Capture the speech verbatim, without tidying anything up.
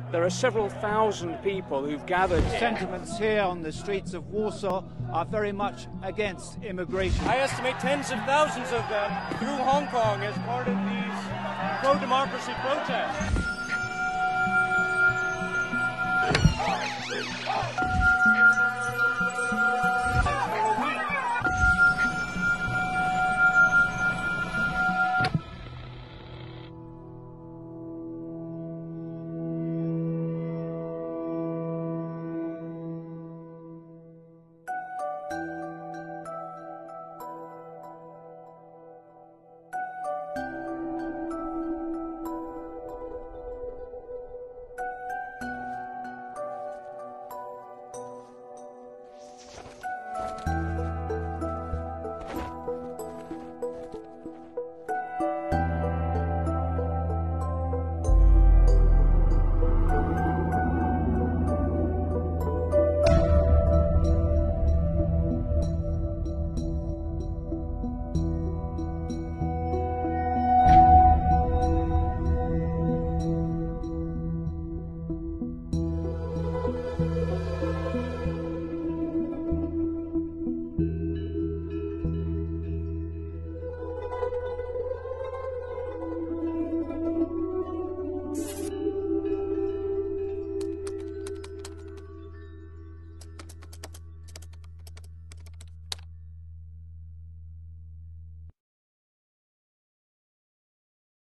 There are several thousand people who've gathered. Sentiments here on the streets of Warsaw are very much against immigration. I estimate tens of thousands of them through Hong Kong as part of these pro-democracy protests.